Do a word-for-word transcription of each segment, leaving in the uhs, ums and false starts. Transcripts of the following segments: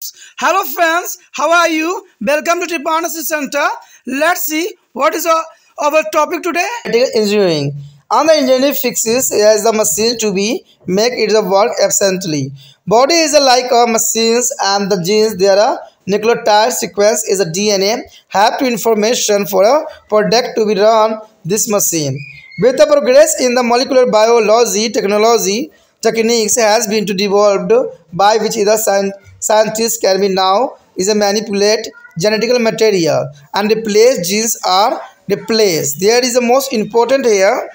Hello friends, how are you? Welcome to Tripanasi Center. Let's see what is our, our topic today. Engineering. On the engineering fixes as the machine to be make it work efficiently. Body is like a machines and the genes there are nucleotide sequence is a D N A have to information for a product to be run this machine. With the progress in the molecular biology technology techniques has been to developed by which the scientists can be now is a manipulate genetical material and replace genes are replaced. There is the most important here.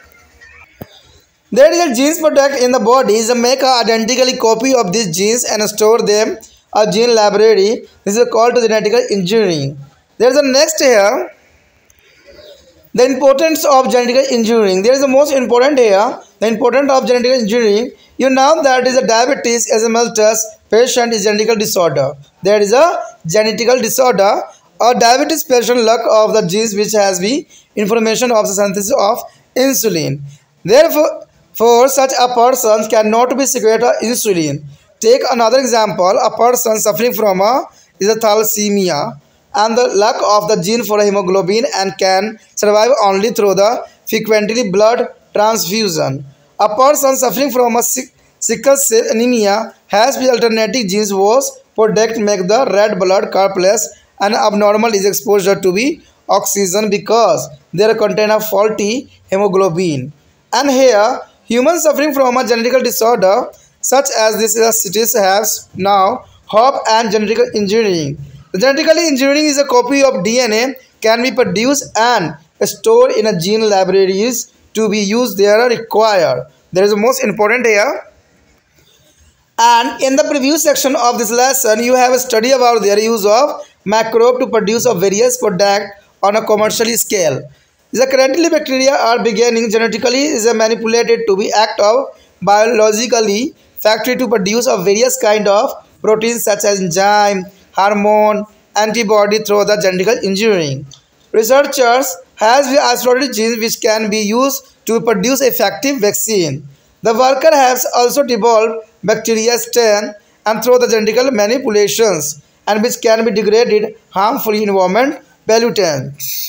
There is a genes product in the body is a make a identically copy of these genes and store them a gene library. This is called genetic engineering. There is a next here. The importance of genetic engineering. There is the most important here. The importance of genetic engineering. You know that is a diabetes as well as patient is genetic disorder. There is a genetic disorder. A diabetes patient lack of the genes which has the information of the synthesis of insulin. Therefore, for such a person cannot be secrete insulin. Take another example. A person suffering from a is a thalassemia and the lack of the gene for hemoglobin and can survive only through the frequently blood transfusion. A person suffering from a sickle cell anemia has the alternative genes was product make the red blood corpuscles and abnormal is exposure to be oxygen because they contain a faulty hemoglobin. And here humans suffering from a genetic disorder such as this cities have now hope and genetic engineering. The genetically engineering is a copy of D N A can be produced and stored in a gene libraries to be used there required. There is the most important here. And in the previous section of this lesson, you have a study about their use of microbe to produce a various product on a commercial scale. The currently bacteria are beginning genetically is manipulated to be act of biologically factory to produce a various kind of proteins such as enzyme, hormone, antibody through the genetic engineering. Researchers has isolated genes which can be used to produce effective vaccine. The worker has also developed bacteria strain and through the genetic manipulations and which can be degraded harmful environment pollutants.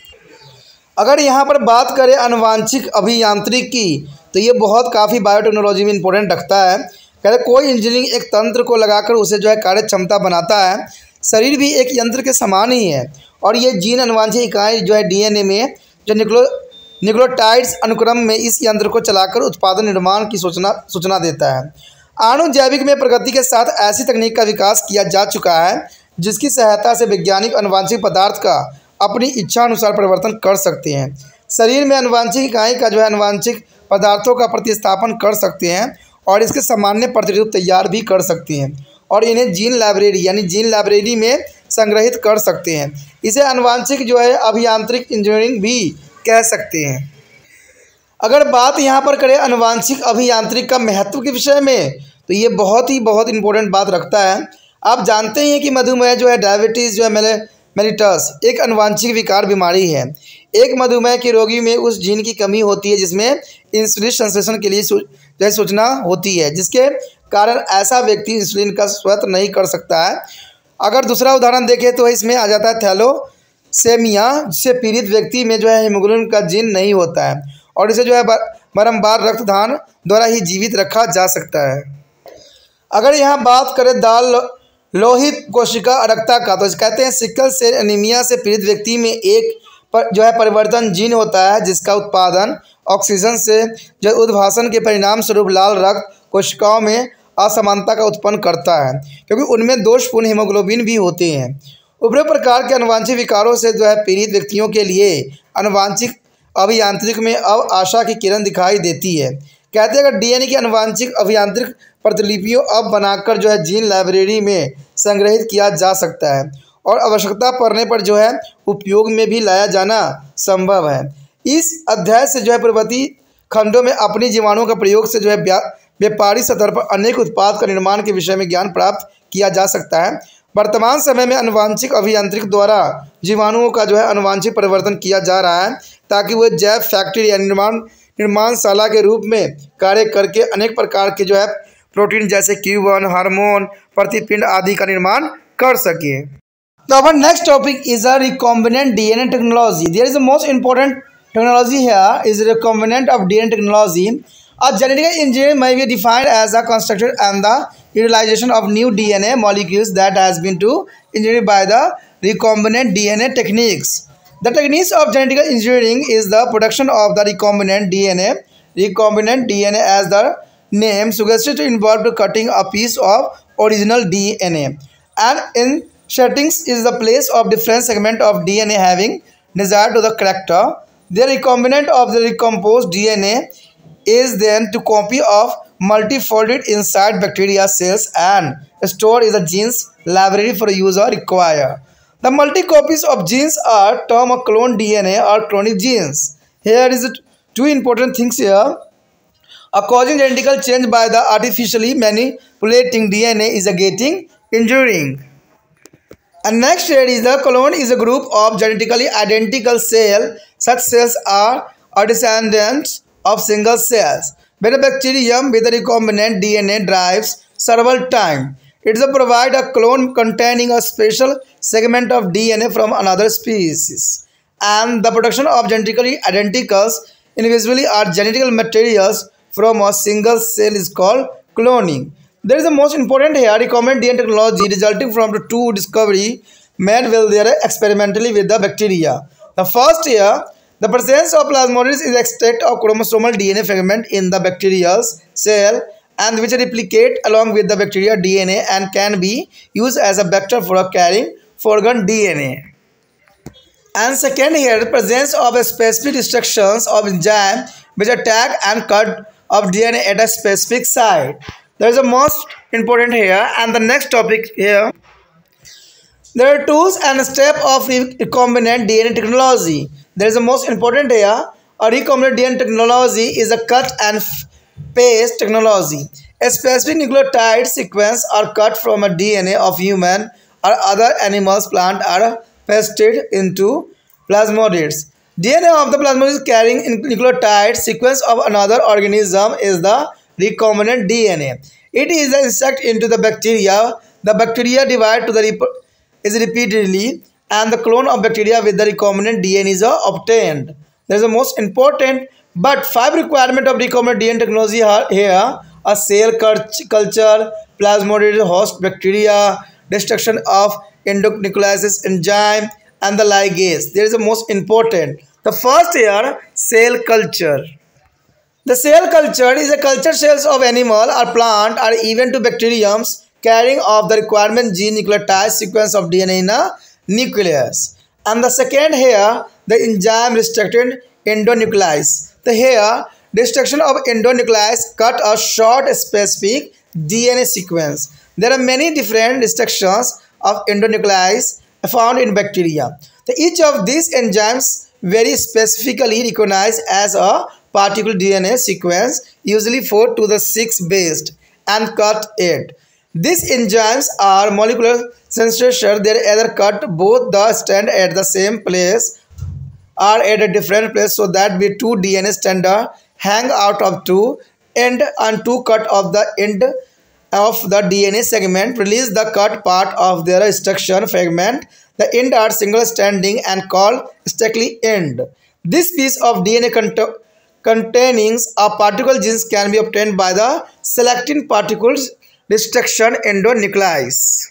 अगर यहाँ पर बात करें आनुवांशिक अभियांत्रिकी की तो ये बहुत काफ़ी बायोटेक्नोलॉजी में इंपॉर्टेंट रखता है। कहते कोई इंजीनियरिंग एक तंत्र को लगाकर उसे जो है कार्य क्षमता बनाता है। शरीर भी एक यंत्र के समान ही है और ये जीन आनुवांशिक इकाई जो है डीएनए में जो न्यूक्लो न्यूक्लियोटाइड्स अनुक्रम में इस यंत्र को चलाकर उत्पादन निर्माण की सूचना सूचना देता है। आणु जैविक में प्रगति के साथ ऐसी तकनीक का विकास किया जा चुका है जिसकी सहायता से वैज्ञानिक आनुवांशिक पदार्थ का अपनी इच्छा अनुसार परिवर्तन कर सकते हैं। शरीर में आनुवांशिक इकाई का जो है आनुवांशिक पदार्थों का प्रतिस्थापन कर सकते हैं और इसके सामान्य प्रतिरूप तैयार भी कर सकते हैं और इन्हें जीन लाइब्रेरी यानी जीन लाइब्रेरी में संग्रहित कर सकते हैं। इसे आनुवांशिक जो है अभियांत्रिक इंजीनियरिंग भी कह सकते हैं। अगर बात यहाँ पर करें आनुवांशिक अभियांत्रिक का महत्व के विषय में तो ये बहुत ही बहुत इंपॉर्टेंट बात रखता है। आप जानते हैं कि मधुमेह जो है डायबिटीज़ जो है मेले मेलिटस एक आनुवांशिक विकार बीमारी है। एक मधुमेह के रोगी में उस जीन की कमी होती है जिसमें इंसुलिन संश्लेषण के लिए जो है सूचना होती है जिसके कारण ऐसा व्यक्ति इंसुलिन का स्वतः नहीं कर सकता है। अगर दूसरा उदाहरण देखें तो इसमें आ जाता है थैलोसेमिया जिससे पीड़ित व्यक्ति में जो है हीमोग्लोबिन का जीन नहीं होता है और इसे जो है बारंबार रक्तदान द्वारा ही जीवित रखा जा सकता है। अगर यहाँ बात करें दाल लोहित कोशिका अरक्ता का तो कहते हैं सिकल सेल एनीमिया से पीड़ित व्यक्ति में एक पर जो है परिवर्तन जीन होता है जिसका उत्पादन ऑक्सीजन से जो उद्भासन के परिणाम स्वरूप लाल रक्त कोशिकाओं में असमानता का उत्पन्न करता है क्योंकि उनमें दोषपूर्ण हीमोग्लोबिन भी होते हैं। उभरे प्रकार के आनुवांशिक विकारों से जो है पीड़ित व्यक्तियों के लिए आनुवांशिक अभियांत्रिक में अब आशा की किरण दिखाई देती है। कहते हैं अगर डीएनए की आनुवांशिक अभियांत्रिक प्रतिलिपियों अब बनाकर जो है जीन लाइब्रेरी में संग्रहित किया जा सकता है और आवश्यकता पड़ने पर जो है उपयोग में भी लाया जाना संभव है। इस अध्याय से जो है पूर्ववर्ती खंडों में अपनी जीवाणुओं का प्रयोग से जो है व्यापारिक स्तर पर अनेक उत्पाद का निर्माण के विषय में ज्ञान प्राप्त किया जा सकता है। वर्तमान समय में आनुवांशिक अभियांत्रिक द्वारा जीवाणुओं का जो है आनुवांशिक परिवर्तन किया जा रहा है ताकि वह जैव फैक्ट्री या निर्माण निर्माणशाला के रूप में कार्य करके अनेक प्रकार के जो है प्रोटीन जैसे क्यू वन, हार्मोन, प्रतिपिंड आदि का निर्माण कर सके। Now our next topic is a recombinant D N A technology. There is the most important technology here is recombinant of D N A technology. A genetic engineering may be defined as the construction and the utilization of new D N A molecules that has been to engineered by the recombinant D N A techniques. The techniques of genetic engineering is the production of the recombinant D N A. Recombinant D N A, as the name suggests, involved cutting a piece of original D N A and inserting is the place of different segment of D N A having desired to the character. The recombinant of the recomposed D N A is then to copy of multifolded inside bacteria cells and stored in the genes library for user require. The multi copies of genes are termed a clone D N A or clonic genes. Here is it two important things here. A causing genetic change by the artificially manipulating D N A is a getting engineering. And next here is the clone is a group of genetically identical cells. Such cells are a descendants of single cells. When a bacterium with a recombinant D N A drives several times, it is a provide a clone containing a special segment of D N A from another species. And the production of genetically identicals individually or genetic materials from a single cell is called cloning. There is the most important here recombinant D N A technology resulting from the two discovery made well there experimentally with the bacteria. The first here, the presence of plasmodium is extract of chromosomal D N A fragment in the bacterial cell and which replicate along with the bacteria D N A and can be used as a vector for carrying foreign D N A. And second here, the presence of a specific instructions of enzyme which attack and cut of D N A at a specific site. That is the most important here. And the next topic here, there are tools and steps of recombinant D N A technology. There is the most important here. A recombinant D N A technology is a cut and paste technology. A specific nucleotide sequence are cut from a D N A of human or other animals, plant are pasted into plasmodids. D N A of the plasmodids carrying nucleotide sequence of another organism is the recombinant D N A. It is injected into the bacteria. The bacteria divide to the rep is repeatedly and the clone of bacteria with the recombinant D N A is obtained. There is the most important but five requirement of recombinant D N A technology are here: a cell culture, plasmodids, host bacteria, destruction of endonuclease enzyme, and the ligase. There is the most important. The first here, cell culture. The cell culture is a culture cells of animal or plant or even to bacteriums carrying of the requirement gene nucleotide sequence of D N A in a nucleus. And the second here, the enzyme restricted endonuclease. The here, destruction of endonuclease cut a short specific D N A sequence. There are many different destructions of endonuclease found in bacteria. The, each of these enzymes very specifically recognized as a particular D N A sequence, usually four to the six based, and cut it. These enzymes are molecular sensors. They either cut both the strand at the same place or at a different place so that the two D N A strands hang out of two end and two cut of the end of the D N A segment release the cut part of their structure fragment. The end are single standing and called Stackley end. This piece of D N A cont containing a particle genes can be obtained by the selecting particles destruction endonuclease.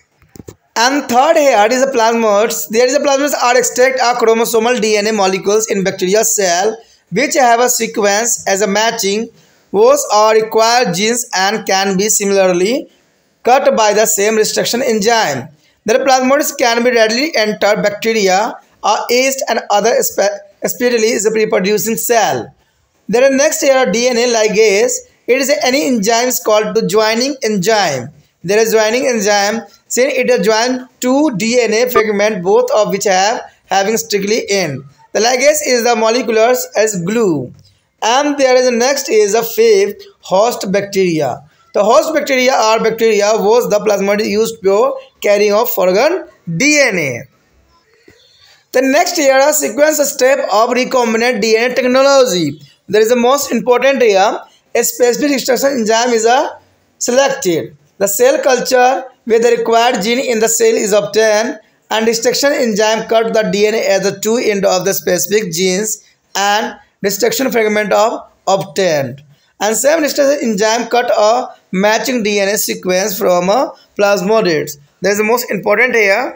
And third here is the plasmids. There is a plasmids are extract a chromosomal D N A molecules in bacterial cell which have a sequence as a matching those are required genes and can be similarly cut by the same destruction enzyme. The plasmids can be readily enter bacteria or yeast and other especially is a reproducing cell. There are next here D N A ligase. It is any enzyme called the joining enzyme. There is joining enzyme since it is joined two D N A fragments both of which have having strictly end. The ligase is the molecular as glue. And there is the next is a fifth host bacteria. The host bacteria are bacteria was the plasmid used for carrying of foreign D N A. The next here is sequence step of recombinant D N A technology. There is the most important here. A specific instruction enzyme is a selected. The cell culture where the required gene in the cell is obtained and destruction enzyme cut the D N A at the two end of the specific genes and destruction fragment of obtained. And same destruction enzyme cut a matching D N A sequence from a plasmodids. That is the most important here.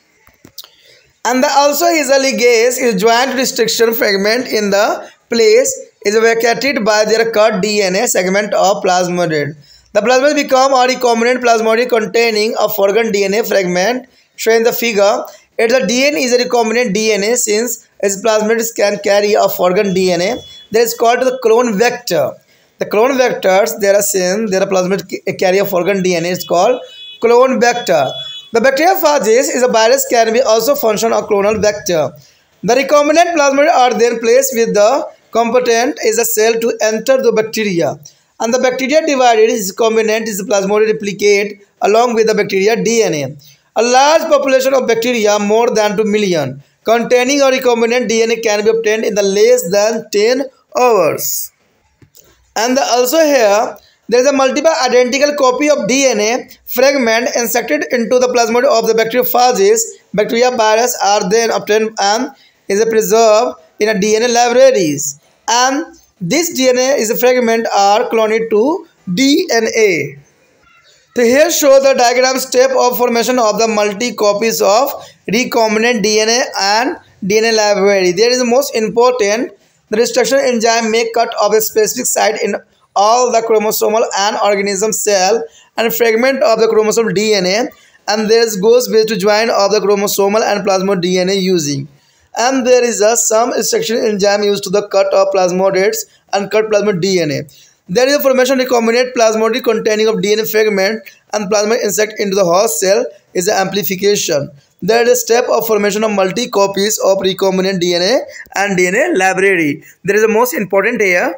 And the also is a ligase is joined to destruction fragment in the place is vacated by their cut D N A segment of plasmodid. The plasmid become a recombinant plasmodid containing a foreign D N A fragment shown in the figure. If the D N A is a recombinant D N A, since its plasmids can carry a foreign D N A, that is called the clone vector. The clone vectors, there are seen, there are plasmid carry a foreign D N A, it's called clone vector. The bacteriophage is a virus can be also function a clonal vector. The recombinant plasmid are then placed with the competent is a cell to enter the bacteria. And the bacteria divided is recombinant is plasmid replicate along with the bacteria D N A. A large population of bacteria, more than two million, containing a recombinant D N A can be obtained in the less than ten hours. And the also here, there is a multiple identical copy of D N A fragment inserted into the plasmid of the bacteriophages. Bacteria virus are then obtained and is preserved in a D N A libraries. And this D N A is a fragment are cloned to D N A. So here show the diagram step of formation of the multi copies of recombinant D N A and D N A library. There is the most important. The destruction enzyme make cut of a specific site in all the chromosomal and organism cell and fragment of the chromosomal D N A, and there goes with to join of the chromosomal and plasmid D N A using. And there is a some destruction enzyme used to the cut of plasmodids and cut plasmid D N A. There is a formation recombinant plasmodid containing of D N A fragment and plasmid insect into the host cell is the amplification. There is a step of formation of multi copies of recombinant D N A and D N A library. There is the most important here.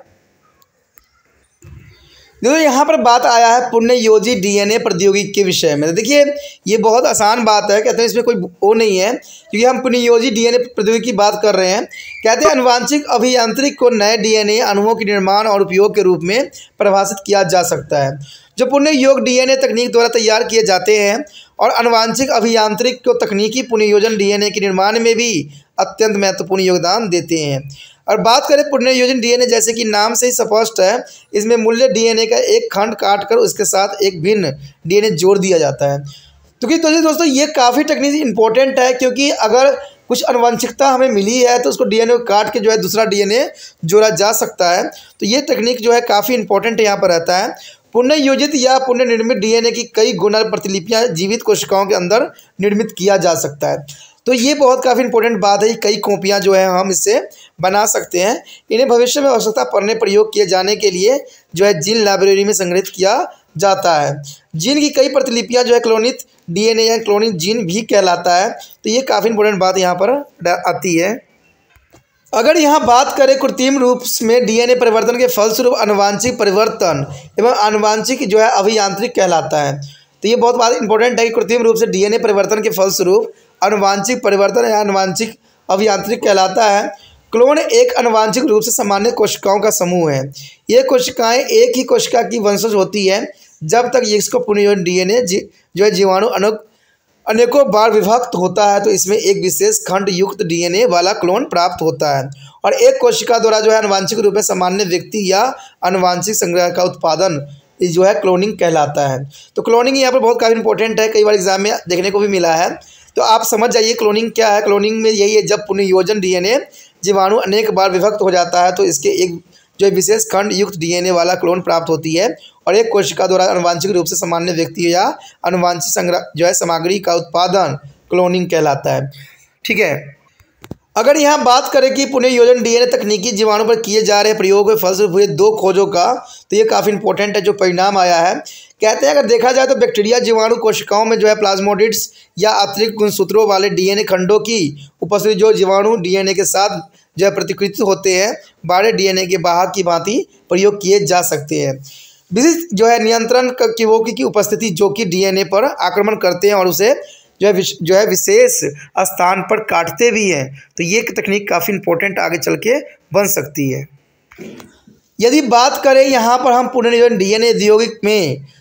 देखो यहाँ पर बात आया है पुनर्योजी DNA प्रौद्योगिकी के विषय में। देखिए ये बहुत आसान बात है, कहते हैं इसमें कोई वो नहीं है क्योंकि हम पुनर्योजी डीएनए प्रौद्योगिकी की बात कर रहे हैं। कहते हैं अनुवांशिक अभियांत्रिक को नए डीएनए अणुओं के निर्माण और उपयोग के रूप में परिभाषित किया जा सकता है जो पुनर्योग डीएनए तकनीक द्वारा तैयार किए जाते हैं, और अनुवांशिक अभियांत्रिक को तकनीकी पुनर्योजन डीएनए के निर्माण में भी अत्यंत महत्वपूर्ण योगदान देते हैं। और बात करें पुनर्योजन डीएनए, जैसे कि नाम से ही स्पष्ट है, इसमें मूल्य डीएनए का एक खंड काटकर उसके साथ एक भिन्न डीएनए जोड़ दिया जाता है। तो कि तो दोस्तों ये काफ़ी टेक्निक इंपॉर्टेंट है, क्योंकि अगर कुछ आनुवंशिकता हमें मिली है तो उसको डीएनए को काट के जो है दूसरा डीएनए जोड़ा जा सकता है। तो ये टेक्निक जो है काफ़ी इंपॉर्टेंट यहाँ पर रहता है। पुनर्योजित या पुनर्निर्मित डीएनए की कई गुना प्रतिलिपियाँ जीवित कोशिकाओं के अंदर निर्मित किया जा सकता है। तो ये बहुत काफ़ी इंपॉर्टेंट बात है, कई कॉपियाँ जो है हम इससे बना सकते हैं। इन्हें भविष्य में आवश्यकता पड़ने प्रयोग किए जाने के लिए जो है जीन लाइब्रेरी में संग्रहित किया जाता है। जीन की कई प्रतिलिपियाँ जो है क्लोनित डीएनए या क्लोनिक जीन भी कहलाता है। तो ये काफ़ी इंपॉर्टेंट बात यहाँ पर आती है। अगर यहाँ बात करें कृत्रिम रूप में डीएनए परिवर्तन के फलस्वरूप आनुवांशिक परिवर्तन एवं आनुवांशिक जो है अभियांत्रिक कहलाता है। तो ये बहुत बात इंपॉर्टेंट है कि कृत्रिम रूप से डीएनए परिवर्तन के फलस्वरूप आनुवांशिक परिवर्तन या आनुवांशिक अभियांत्रिक कहलाता है। क्लोन एक आनुवांशिक रूप से सामान्य कोशिकाओं का समूह है। ये कोशिकाएं एक ही कोशिका की वंशज होती है जब तक इसको पुनर्योजित डीएनए जो है जीवाणु अनेक अनेकों बार विभक्त होता है, तो इसमें एक विशेष खंड युक्त डीएनए वाला क्लोन प्राप्त होता है। और एक कोशिका द्वारा जो है आनुवांशिक रूप में सामान्य व्यक्ति या आनुवांशिक संग्रह का उत्पादन जो है क्लोनिंग कहलाता है। तो क्लोनिंग यहाँ पर बहुत काफ़ी इंपॉर्टेंट है, कई बार एग्जाम में देखने को भी मिला है। तो आप समझ जाइए क्लोनिंग क्या है। क्लोनिंग में यही है, जब पुनर्योजन डीएनए जीवाणु अनेक बार विभक्त हो जाता है तो इसके एक जो विशेष खंड युक्त डीएनए वाला क्लोन प्राप्त होती है, और एक कोशिका द्वारा आनुवांशिक रूप से सामान्य व्यक्ति या आनुवांशिक संग्रह जो है सामग्री का उत्पादन क्लोनिंग कहलाता है। ठीक है, अगर यहाँ बात करें कि पुनर्योजन डीएनए तकनीकी जीवाणु पर किए जा रहे प्रयोग के फलस्वरूप हुए दो खोजों का, तो ये काफ़ी इंपॉर्टेंट है जो परिणाम आया है। कहते हैं अगर देखा जाए तो बैक्टीरिया जीवाणु कोशिकाओं में जो है प्लाज्मोडिड्स या अतिरिक्त गुणसूत्रों वाले डीएनए खंडों की उपस्थिति जो जीवाणु डीएनए के साथ जो है प्रतिकृत होते हैं बड़े डीएनए के वाहक की भांति प्रयोग किए जा सकते हैं। विशिष्ट जो है नियंत्रण किवों की उपस्थिति जो कि डीएनए पर आक्रमण करते हैं और उसे जो है जो है विशेष स्थान पर काटते भी हैं। तो ये तकनीक काफ़ी इंपॉर्टेंट आगे चल के बन सकती है। यदि बात करें यहाँ पर हम पुनर्योजन डीएनए औद्योगिक में,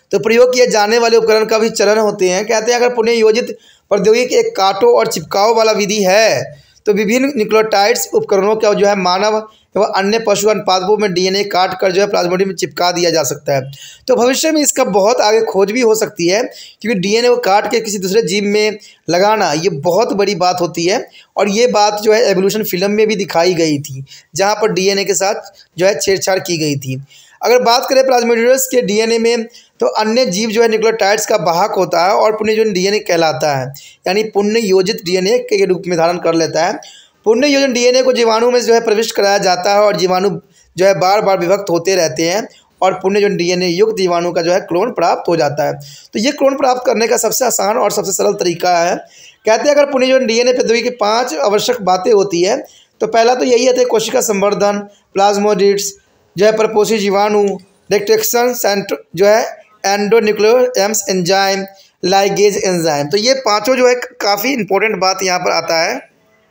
तो प्रयोग किए जाने वाले उपकरण का भी चरण होते हैं। कहते हैं अगर पुनः योजित प्रौद्योगिकी एक काटो और चिपकाओ वाला विधि है तो विभिन्न न्यूक्लियोटाइड्स उपकरणों का जो है मानव एवं अन्य पशु अनुपादकों में डीएनए काट कर जो है प्लाज्मोडियम में चिपका दिया जा सकता है। तो भविष्य में इसका बहुत आगे खोज भी हो सकती है, क्योंकि डीएनए को काट के किसी दूसरे जीव में लगाना ये बहुत बड़ी बात होती है। और ये बात जो है एवोल्यूशन फिल्म में भी दिखाई गई थी, जहाँ पर डीएनए के साथ जो है छेड़छाड़ की गई थी। अगर बात करें प्लाज्मोडियम्स के डीएनए में, तो अन्य जीव जो है न्यूक्लियोटाइड्स का वाहक होता है और पुनः जो डीएनए कहलाता है, यानी पुनः योजित डीएनए के रूप में धारण कर लेता है। पुनः योजन डीएनए को जीवाणु में जो है प्रविष्ट कराया जाता है और जीवाणु जो है बार बार विभक्त होते रहते हैं और पुनः जो डीएनए युक्त जीवाणु का जो है क्लोन प्राप्त हो जाता है। तो ये क्लोन प्राप्त करने का सबसे आसान और सबसे सरल तरीका है। कहते हैं अगर पुनः जो डीएनए प्रौद्योगिकी की पाँच आवश्यक बातें होती है, तो पहला तो यही है कोशिका संवर्धन, प्लाज्मोडिड्स जो है परपोषी जीवाणु, रेस्ट्रिक्शन सेंटर जो है एंडोन्यूक्लियोएम्स एंजाइम, लाइगेज एंजाइम। तो ये पांचों जो है काफ़ी इंपॉर्टेंट बात यहाँ पर आता है।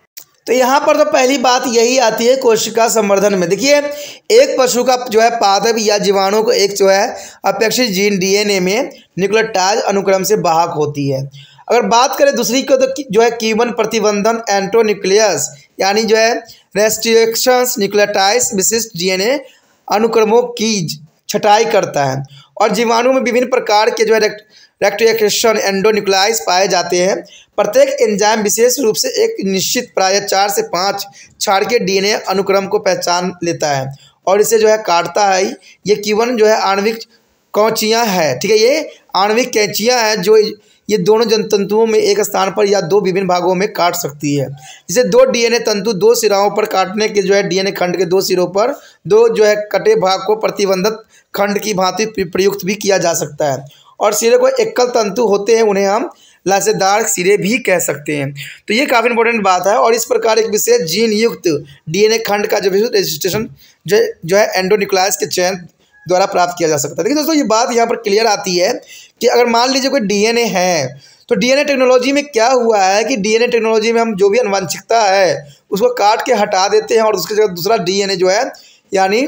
तो यहाँ पर तो पहली बात यही आती है कोशिका संवर्धन में। देखिए एक पशु का जो है पादप या जीवाणु को एक जो है अपेक्षित जीन डीएनए में न्यूक्लियोटाइड अनुक्रम से वाहक होती है। अगर बात करें दूसरी को, तो जो है कीवन प्रतिबंधन एंटोन्यूक्लियस यानी जो है रेस्ट्रिक्शंस न्यूक्लियोटाइड्स विशिष्ट डीएनए अनुक्रमों की छटाई करता है। और जीवाणु में विभिन्न प्रकार के जो है रेक्टिफिकेशन एंडोन्यूक्लियाइस पाए जाते हैं। प्रत्येक एंजाइम विशेष रूप से एक निश्चित प्राय चार से पाँच क्षार के डीएनए अनुक्रम को पहचान लेता है और इसे जो है काटता है। ये कीवन जो है आणविक कौचियाँ हैं, ठीक है, ये आणविक कैंचियाँ हैं जो ये दोनों जनतंतुओं में एक स्थान पर या दो विभिन्न भागों में काट सकती है। जिसे दो डीएनए तंतु दो सिराओं पर काटने के जो है डीएनए खंड के दो सिरों पर दो जो है कटे भाग को प्रतिबंधित खंड की भांति प्रयुक्त भी किया जा सकता है। और सिरे को एकल तंतु होते हैं, उन्हें हम लासेदार सिरे भी कह सकते हैं। तो ये काफ़ी इंपॉर्टेंट बात है। और इस प्रकार एक विशेष जीन युक्त डीएनए खंड का जो रजिस्ट्रेशन जो जो है एंडोन्यूक्लियास के चयन द्वारा प्राप्त किया जा सकता है। देखिए दोस्तों, ये बात यहाँ पर क्लियर आती है कि अगर मान लीजिए कोई डीएनए है, तो डीएनए टेक्नोलॉजी में क्या हुआ है कि डीएनए टेक्नोलॉजी में हम जो भी आनुवंशिकता है उसको काट के हटा देते हैं और उसकी जगह दूसरा डीएनए जो है यानी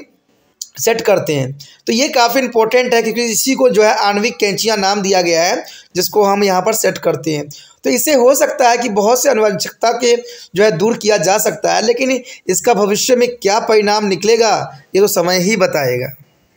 सेट करते हैं। तो ये काफ़ी इंपॉर्टेंट है, क्योंकि इसी को जो है आणविक कैंचियाँ नाम दिया गया है, जिसको हम यहाँ पर सेट करते हैं। तो इससे हो सकता है कि बहुत से आनुवंशिकता के जो है दूर किया जा सकता है, लेकिन इसका भविष्य में क्या परिणाम निकलेगा ये तो समय ही बताएगा।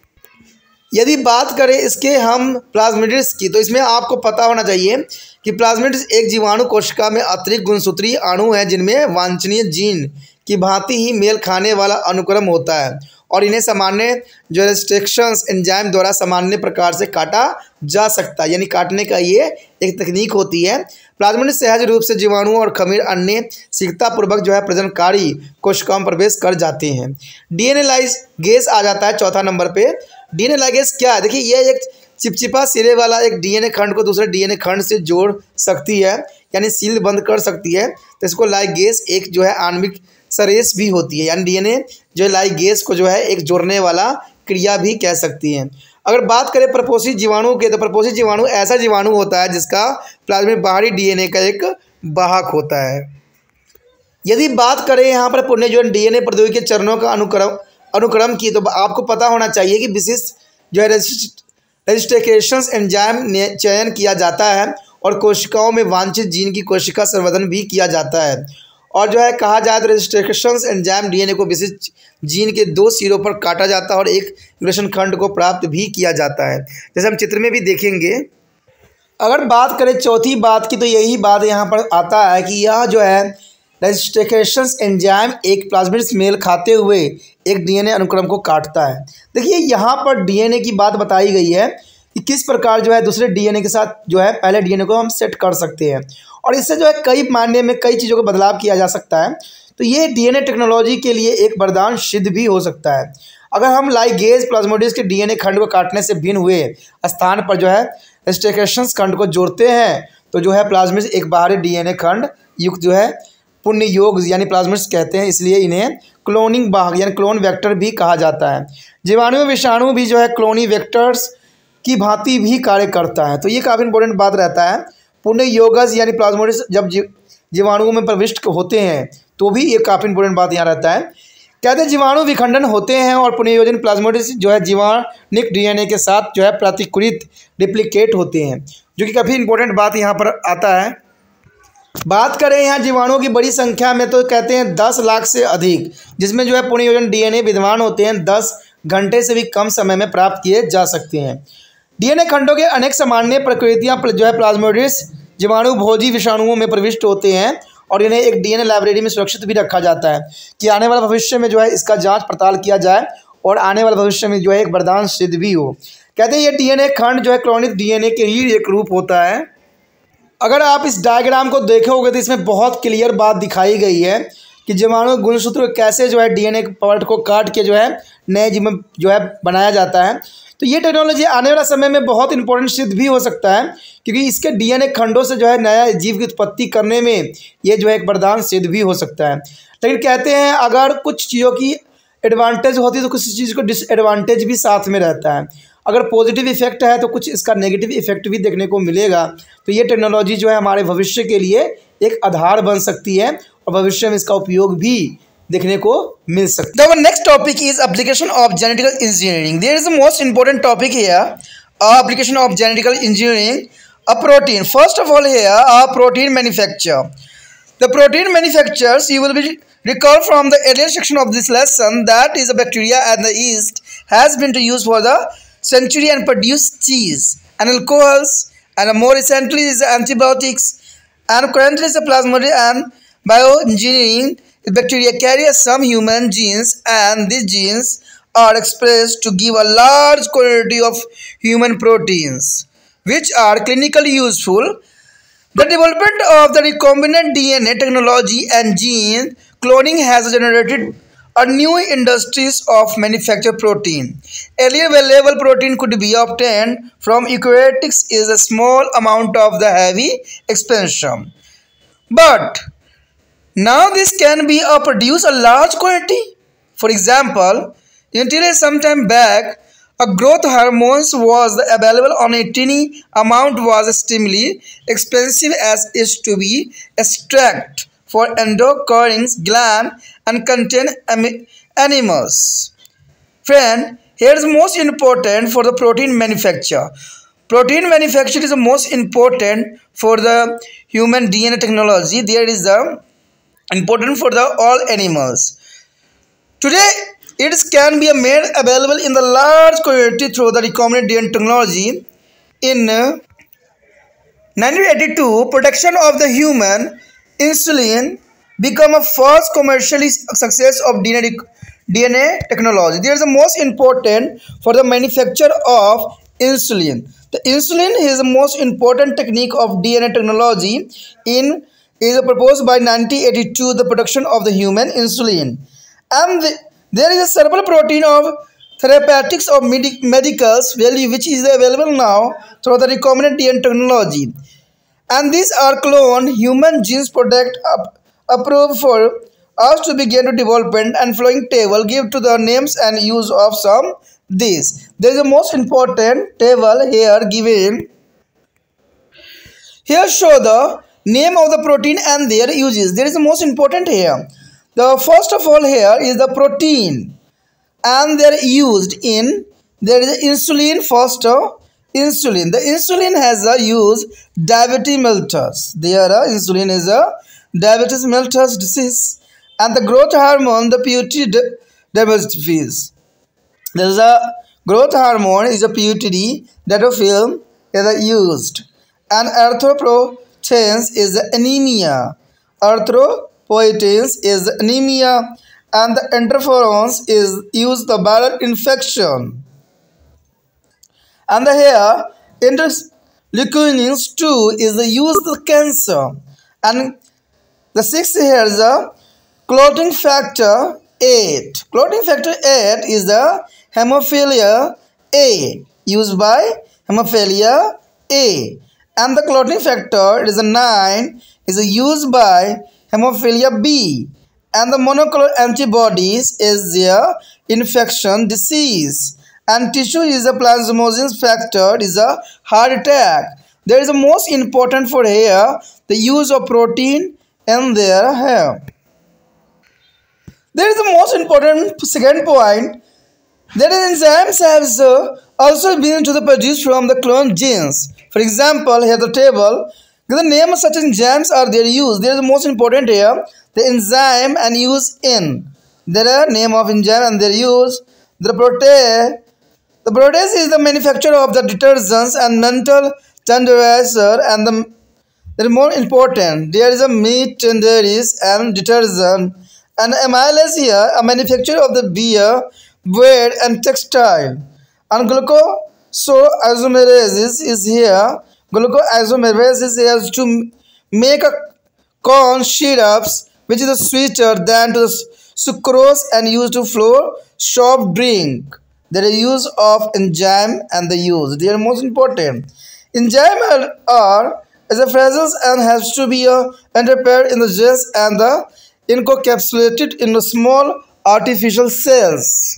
यदि बात करें इसके हम प्लाज्मोडिड्स की, तो इसमें आपको पता होना चाहिए कि प्लाज्मोडिड्स एक जीवाणु कोशिका में अतिरिक्त गुणसूत्रीय अणु हैं जिनमें वांछनीय जीन की भांति ही मेल खाने वाला अनुक्रम होता है और इन्हें सामान्य जो रेस्ट्रिक्शंस एंजाइम द्वारा सामान्य प्रकार से काटा जा सकता है, यानी काटने का ये एक तकनीक होती है। प्लाज्मोडिड्स सहज रूप से जीवाणु और खमीर अन्य शीघ्रतापूर्वक जो है प्रजननकारी कोशिकाओं में प्रवेश कर जाते हैं। डीएनए लाइगेज आ जाता है चौथा नंबर पे। डीएनए लाइगेज क्या है? देखिए ये एक चिपचिपा सिरे वाला एक डीएनए खंड को दूसरे डीएनए खंड से जोड़ सकती है, यानी सील बंद कर सकती है। तो इसको लाइगेज एक जो है आणविक सरेस भी होती है, यानी डीएनए जो है लाइगेज को जो है एक जोड़ने वाला क्रिया भी कह सकती है। अगर बात करें प्रपोषी जीवाणु के, तो प्रपोषी जीवाणु ऐसा जीवाणु होता है जिसका प्लाज्मा बाहरी डीएनए का एक वाहक होता है। यदि बात करें यहाँ पर पुनः जो डीएनए प्रौद्योगिकी के चरणों का अनुक्रम अनुक्रम की, तो आपको पता होना चाहिए कि विशिष्ट जो है रजिस्ट्रेशन एंजाइम चयन किया जाता है और कोशिकाओं में वांछित जीन की कोशिका संवर्धन भी किया जाता है। और जो है कहा जाए तो रजिस्ट्रेशन एंजाइम डीएनए को विशिष्ट जीन के दो सिरों पर काटा जाता है और एक न्यूक्लियोटाइड खंड को प्राप्त भी किया जाता है, जैसे हम चित्र में भी देखेंगे। अगर बात करें चौथी बात की, तो यही बात यहाँ पर आता है कि यह जो है रजिस्ट्रेशन एंजाइम एक प्लाज्मिड्स मेल खाते हुए एक डीएनए अनुक्रम को काटता है। देखिए यहाँ पर डीएनए की बात बताई गई है कि किस प्रकार जो है दूसरे डीएनए के साथ जो है पहले डीएनए को हम सेट कर सकते हैं और इससे जो है कई मायने में कई चीज़ों का बदलाव किया जा सकता है। तो ये डीएनए टेक्नोलॉजी के लिए एक वरदान सिद्ध भी हो सकता है। अगर हम लाइगेज प्लाज्मोडिड्स के डीएनए खंड को काटने से भिन्न हुए स्थान पर जो है रेस्ट्रिक्शन खंड को जोड़ते हैं, तो जो है प्लाज्मिड्स एक बाहरी डीएनए खंड युक्त जो है पुण्य योग यानी प्लाज्मिड्स कहते हैं, इसलिए इन्हें क्लोनिंग भाग यानी क्लोन वेक्टर भी कहा जाता है। जीवाणु में विषाणु भी जो है क्लोनी वेक्टर्स की भांति भी कार्य करता है। तो ये काफ़ी इंपॉर्टेंट बात रहता है। पुण्य योगस यानी प्लाज्मोडिड्स जब जीवाणुओं में प्रविष्ट होते हैं तो भी ये काफ़ी इंपॉर्टेंट बात यहाँ रहता है। कहते हैं जीवाणु विखंडन होते हैं और पुनर्योजन प्लाज्मोडियम जो है जीवाणुक डीएनए के साथ जो है प्रतिकृत रिप्लिकेट होते हैं, जो कि काफ़ी इंपॉर्टेंट बात यहाँ पर आता है। बात करें यहाँ जीवाणुओं की बड़ी संख्या में तो कहते हैं दस लाख से अधिक, जिसमें जो है पुनर्योजन डीएनए विद्यमान होते हैं दस घंटे से भी कम समय में प्राप्त किए जा सकते हैं। डीएनए खंडों के अनेक सामान्य प्रकृतियाँ जो है प्लाज्मोडियम जीवाणु भोजी विषाणुओं में प्रविष्ट होते हैं और इन्हें एक डीएनए लाइब्रेरी में सुरक्षित भी रखा जाता है कि आने वाले भविष्य में जो है इसका जांच पड़ताल किया जाए और आने वाले भविष्य में जो है एक वरदान सिद्ध भी हो। कहते हैं ये डीएनए खंड जो है क्लोनित डीएनए के ही एक रूप होता है। अगर आप इस डायग्राम को देखोगे तो इसमें बहुत क्लियर बात दिखाई गई है कि जीवाणु गुणसूत्र कैसे जो है डीएनए पार्ट को काट के जो है नए जीवन जो है बनाया जाता है। तो ये टेक्नोलॉजी आने वाला समय में बहुत इंपॉर्टेंट सिद्ध भी हो सकता है, क्योंकि इसके डीएनए खंडों से जो है नया जीव की उत्पत्ति करने में ये जो है एक वरदान सिद्ध भी हो सकता है। लेकिन कहते हैं अगर कुछ चीज़ों की एडवांटेज होती है तो कुछ चीज़ को डिसएडवांटेज भी साथ में रहता है। अगर पॉजिटिव इफेक्ट है तो कुछ इसका नेगेटिव इफेक्ट भी देखने को मिलेगा। तो ये टेक्नोलॉजी जो है हमारे भविष्य के लिए एक आधार बन सकती है और भविष्य में इसका उपयोग भी देखने को मिल सकता है। The next topic is application of genetical engineering. There is the most important topic here, uh, application of genetical engineering, a protein. First of all here, a protein manufacture. The protein manufacturers, you will be recall from the earlier section of this lesson, that is a bacteria and the yeast has been to use for the century and produce cheese and alcohols, and more recently is antibiotics, and currently is a plasmodium and bioengineering. Bacteria carry some human genes, and these genes are expressed to give a large quantity of human proteins, which are clinically useful. The development of the recombinant D N A technology and gene cloning has generated a new industries of manufactured protein. Earlier available protein could be obtained from eukaryotics is a small amount of the heavy expansion. But now this can be uh, produce a large quantity. For example, until some time back, a growth hormones was available on a tiny amount was extremely expensive as is to be extract for endocrine gland and contain animals. Friend, here is most important for the protein manufacture. Protein manufacture is the most important for the human D N A technology. There is the important for the all animals. Today, it can be made available in the large quantity through the recombinant D N A technology. In nineteen eighty-two, production of the human insulin become a first commercially success of D N A, D N A technology. There is the most important for the manufacture of insulin. The insulin is the most important technique of D N A technology. In is proposed by nineteen eighty-two the production of the human insulin, and the, there is a several protein of therapeutics of medic, medicals value which is available now through the recombinant D N A technology, and these are cloned human genes product up, approved for us to begin to development and following table give to the names and use of some these. There is a most important table here given. Here show the name of the protein and their uses. There is the most important here. The first of all here is the protein and they are used in. There is insulin first. Uh, insulin. The insulin has a use diabetes mellitus. There uh, insulin is a diabetes mellitus disease, and the growth hormone the pituitary diabetes. There is a growth hormone is a pituitary that film is used, and erythropoiesis is anemia. Erythropoiesis is anemia, and the interferons is used the bladder infection. And the here interleukin two is the use the cancer, and the sixth here is the clotting factor eight. Clotting factor eight is the hemophilia A, used by hemophilia A, and the clotting factor is a nine is used by hemophilia B, and the monoclonal antibodies is the infection disease, and tissue is a plasminogen factor is a heart attack. There is a most important for here the use of protein in their hair. There is the most important second point. That is, enzymes have uh, also been to the produced from the cloned genes. For example, here the table. The name of such enzymes are their use. There is the most important here. The enzyme and use in. There are name of enzyme and their use. The protease. The protease is the manufacturer of the detergents and mental tenderizer, and the that is more important. There is a meat tenderis and detergent, and amylase here, a manufacturer of the beer, bread, and textile. And glucoisomerase is here. Glucoisomerase is here to make a corn syrups, which is sweeter than to the sucrose and used to flour soft drink. There is use of enzyme and the use. They are most important. Enzyme are, are as a phrases and has to be uh, prepared in the gels and the encapsulated in the small artificial cells.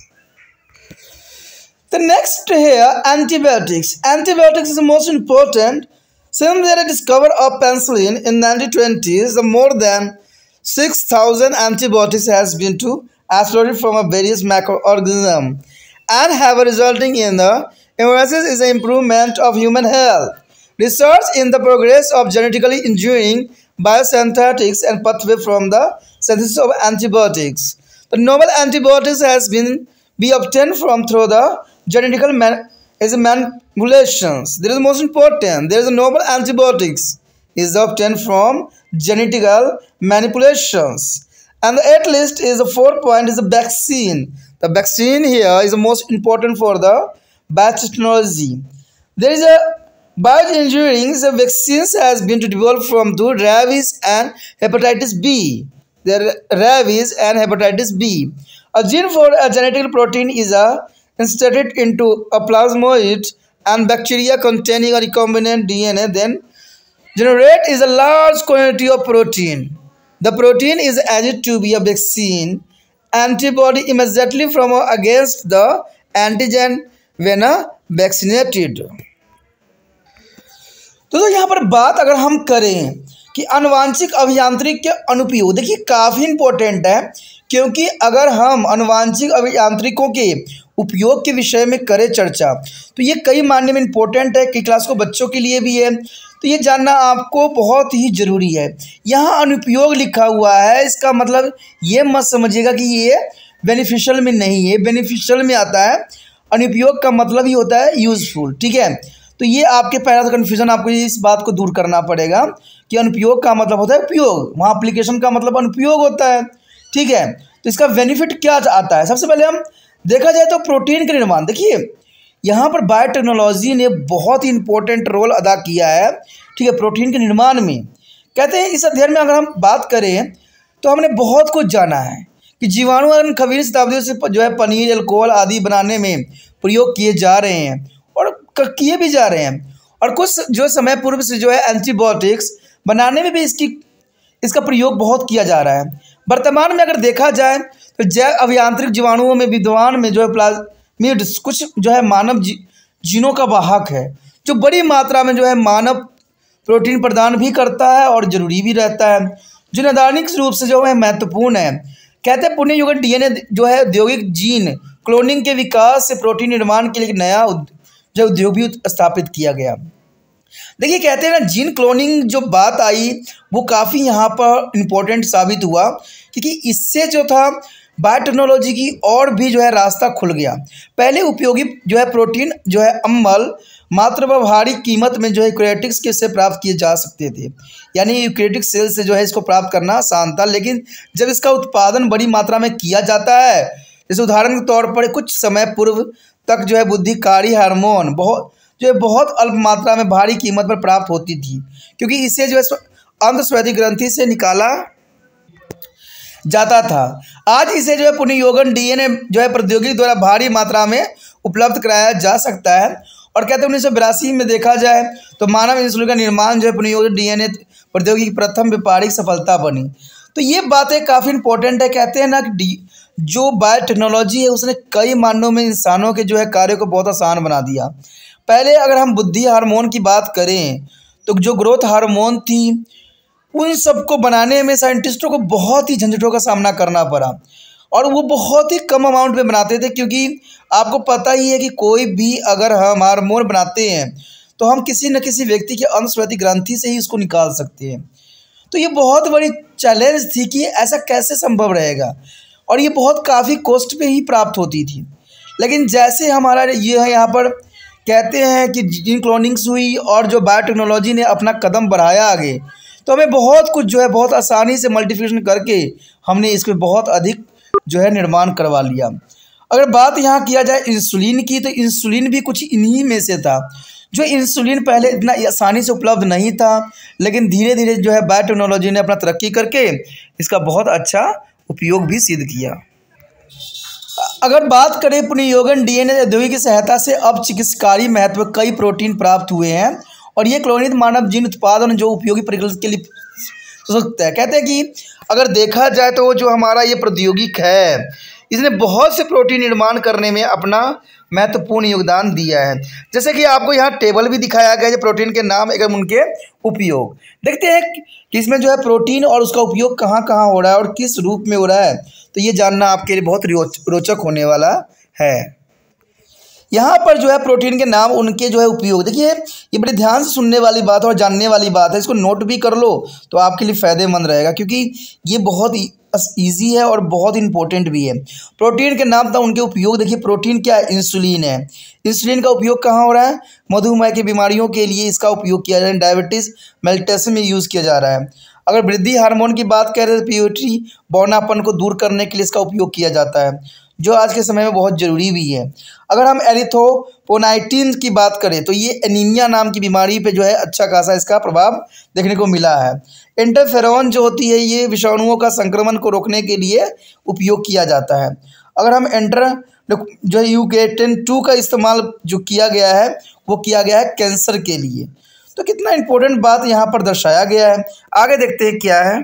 The next here, antibiotics. Antibiotics is the most important. Since they discovered of penicillin in nineteen twenties, the more than six thousand antibiotics has been to isolated from a various microorganisms and have resulting in the emphasis is the improvement of human health. Research in the progress of genetically engineering biosynthetics and pathway from the synthesis of antibiotics. The novel antibiotics has been be obtained from through the genetical man, is manipulations. There is the most important. There is a novel antibiotics is obtained from genetical manipulations. And the eighth list is the fourth point is the vaccine. The vaccine here is the most important for the biotechnology. There is a bioengineering. The vaccines has been developed from the rabies and hepatitis B. There are rabies and hepatitis B. A gene for a genetic protein is a inserted into a plasmoid and bacteria containing a recombinant D N A then generate is a large quantity of protein. The protein is added to be a vaccine antibody immediately from or against the antigen when vaccinated. तो यहाँ पर बात अगर हम करें कि आनुवांशिक अभियांत्रिक के अनुप्रयोग, देखिए काफ़ी इम्पोर्टेंट है, क्योंकि अगर हम आनुवांशिक अभियांत्रिकों के उपयोग के विषय में करें चर्चा तो ये कई मायने में इम्पोर्टेंट है, कई क्लास को बच्चों के लिए भी है, तो ये जानना आपको बहुत ही ज़रूरी है। यहाँ अनुप्रयोग लिखा हुआ है, इसका मतलब ये मत समझिएगा कि ये बेनिफिशियल में नहीं है, बेनिफिशियल में आता है। अनुप्रयोग का मतलब ही होता है यूज़फुल, ठीक है। तो ये आपके पहला तो कन्फ्यूज़न आपको इस बात को दूर करना पड़ेगा कि अनुप्रयोग का मतलब होता है उपयोग, वहाँ एप्लीकेशन का मतलब अनुप्रयोग होता है, ठीक है। तो इसका बेनिफिट क्या आता है, सबसे पहले हम देखा जाए तो प्रोटीन के निर्माण, देखिए यहाँ पर बायोटेक्नोलॉजी ने बहुत ही इंपॉर्टेंट रोल अदा किया है, ठीक है, प्रोटीन के निर्माण में। कहते हैं इस अध्ययन में अगर हम बात करें तो हमने बहुत कुछ जाना है कि जीवाणु खमीर शताब्दियों से जो है पनीर, अल्कोहल आदि बनाने में प्रयोग किए जा रहे हैं और किए भी जा रहे हैं, और कुछ जो समय पूर्व से जो है एंटीबायोटिक्स बनाने में भी इसकी इसका प्रयोग बहुत किया जा रहा है। वर्तमान में अगर देखा जाए तो जैव अभियांत्रिक जीवाणुओं में विद्वान में जो है प्लाज्मिड्स कुछ जो है मानव जी, जीनों का वाहक है, जो बड़ी मात्रा में जो है मानव प्रोटीन प्रदान भी करता है और ज़रूरी भी रहता है, जो नैदानिक रूप से जो है महत्वपूर्ण है। कहते हैं पुण्य युग डीएनए जो है औद्योगिक जीन क्लोनिंग के विकास से प्रोटीन निर्माण के लिए एक नया जो उद्योग भी स्थापित किया गया। देखिए कहते हैं ना जीन क्लोनिंग जो बात आई वो काफ़ी यहाँ पर इम्पोर्टेंट साबित हुआ, क्योंकि इससे जो था बायोटेक्नोलॉजी की और भी जो है रास्ता खुल गया। पहले उपयोगी जो है प्रोटीन जो है अम्ल मात्र व्यवहारी कीमत में जो है यूकैरियोटिक्स के से प्राप्त किए जा सकते थे, यानी यूकैरियोटिक सेल से जो है इसको प्राप्त करना आसान था। लेकिन जब इसका उत्पादन बड़ी मात्रा में किया जाता है, जैसे उदाहरण के तौर पर कुछ समय पूर्व तक जो है बुद्धिकारी हार्मोन बहुत जो है बहुत अल्प मात्रा में भारी कीमत पर प्राप्त होती थी, क्योंकि इसे जो है अंतस्वेदी ग्रंथि से निकाला जाता था। आज इसे जो है पुनर्योगन डीएनए जो है प्रौद्योगिकी द्वारा भारी मात्रा में उपलब्ध कराया जा सकता है। और कहते हैं उन्नीस सौ बिरासी में देखा जाए तो मानव इंसुलिन का निर्माण जो है पुनर्योगन डीएनए प्रौद्योगिकी प्रथम व्यापारिक सफलता बनी। तो ये बातें काफ़ी इंपॉर्टेंट है। कहते हैं ना कि जो बायोटेक्नोलॉजी है उसने कई मानों में इंसानों के जो है कार्यों को बहुत आसान बना दिया। पहले अगर हम बुद्धि हार्मोन की बात करें तो जो ग्रोथ हार्मोन थी उन सबको बनाने में साइंटिस्टों को बहुत ही झंझटों का सामना करना पड़ा, और वो बहुत ही कम अमाउंट में बनाते थे, क्योंकि आपको पता ही है कि कोई भी अगर हम हार्मोन बनाते हैं तो हम किसी न किसी व्यक्ति के अंशवती ग्रंथि से ही उसको निकाल सकते हैं। तो ये बहुत बड़ी चैलेंज थी कि ऐसा कैसे संभव रहेगा, और ये बहुत काफ़ी कॉस्ट पे ही प्राप्त होती थी। लेकिन जैसे हमारा ये है यहाँ पर कहते हैं कि जीन क्लोनिंग्स हुई और जो बायोटेक्नोलॉजी ने अपना कदम बढ़ाया आगे, तो हमें बहुत कुछ जो है बहुत आसानी से मल्टीप्लिकेशन करके हमने इसमें बहुत अधिक जो है निर्माण करवा लिया। अगर बात यहाँ किया जाए इंसुलिन की, तो इंसुलिन भी कुछ इन्हीं में से था। जो इंसुलिन पहले इतना आसानी से उपलब्ध नहीं था, लेकिन धीरे धीरे जो है बायोटेक्नोलॉजी ने अपना तरक्की करके इसका बहुत अच्छा उपयोग भी सिद्ध किया। अगर बात करें पुनर्योगन डीएनए प्रौद्योगिकी की सहायता से अब चिकित्सकारी महत्व कई प्रोटीन प्राप्त हुए हैं, और ये क्लोनित मानव जीन उत्पादन जो उपयोगी परिकल्पना के लिए हो सकता है। कहते हैं कि अगर देखा जाए तो जो हमारा ये प्रौद्योगिक है, इसने बहुत से प्रोटीन निर्माण करने में अपना महत्वपूर्ण योगदान दिया है। जैसे कि आपको यहाँ टेबल भी दिखाया गया है प्रोटीन के नाम एवं उनके उपयोग। देखते हैं कि इसमें जो है प्रोटीन और उसका उपयोग कहाँ कहाँ हो रहा है और किस रूप में हो रहा है, तो ये जानना आपके लिए बहुत रोचक होने वाला है। यहाँ पर जो है प्रोटीन के नाम, उनके जो है उपयोग, देखिए ये बड़े ध्यान से सुनने वाली बात और जानने वाली बात है। इसको नोट भी कर लो तो आपके लिए फ़ायदेमंद रहेगा, क्योंकि ये बहुत ईजी है और बहुत इंपॉर्टेंट भी है। प्रोटीन के नाम था उनके उपयोग। देखिए प्रोटीन क्या है? इंसुलिन है। इंसुलिन का उपयोग कहाँ हो रहा है? मधुमेह की बीमारियों के लिए इसका उपयोग किया जा रहा है, डायबिटीज़ मेल्टेशन में यूज़ किया जा रहा है। अगर वृद्धि हार्मोन की बात करें तो प्यूबर्टी बौनापन को दूर करने के लिए इसका उपयोग किया जाता है, जो आज के समय में बहुत ज़रूरी भी है। अगर हम एरिथ्रोपोनाइटिन की बात करें तो ये एनीमिया नाम की बीमारी पे जो है अच्छा खासा इसका प्रभाव देखने को मिला है। इंटरफेरॉन जो होती है ये विषाणुओं का संक्रमण को रोकने के लिए उपयोग किया जाता है। अगर हम एंटर जो है यूकेटेन टू का इस्तेमाल जो किया गया है वो किया गया है कैंसर के लिए। तो कितना इंपॉर्टेंट बात यहाँ पर दर्शाया गया है। आगे देखते हैं क्या है।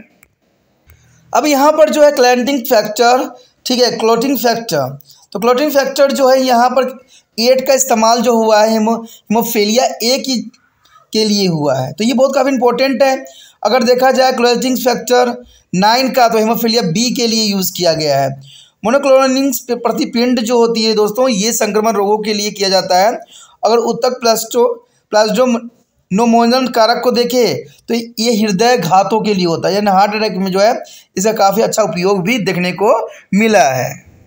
अब यहाँ पर जो है क्लैंटिंग फैक्टर, ठीक है, क्लोटिंग फैक्टर। तो क्लोटिंग फैक्टर जो है यहाँ पर एट का इस्तेमाल जो हुआ है हिमो हिमोफीलिया ए की के लिए हुआ है, तो ये बहुत काफ़ी इंपॉर्टेंट है। अगर देखा जाए क्लोटिंग फैक्टर नाइन का तो हिमोफीलिया बी के लिए यूज़ किया गया है। मोनोक्लोनिंग प्रतिपिंड जो होती है दोस्तों, ये संक्रमण रोगों के लिए किया जाता है। अगर उत्तक प्लास्टो प्लाज्मोनोमोनल कारक को देखें तो ये हृदय घातों के लिए होता है, यानी हार्ट अटैक में जो है इसका काफ़ी अच्छा उपयोग भी देखने को मिला है।